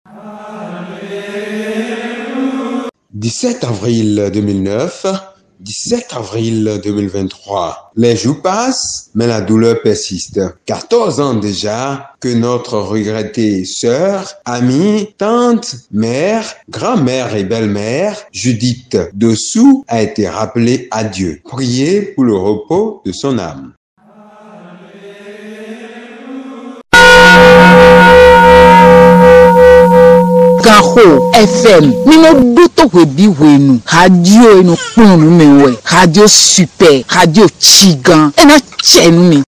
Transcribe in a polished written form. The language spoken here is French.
17 avril 2009, 17 avril 2023. Les jours passent, mais la douleur persiste. 14 ans déjà que notre regrettée sœur, amie, tante, mère, grand-mère et belle-mère, Judith Dessous, a été rappelée à Dieu. Priez pour le repos de son âme. Gaho FM nínú dútò wèbí wènù radio inú pọnù mi wẹ radio super radio chigan ẹnà chẹnu mi.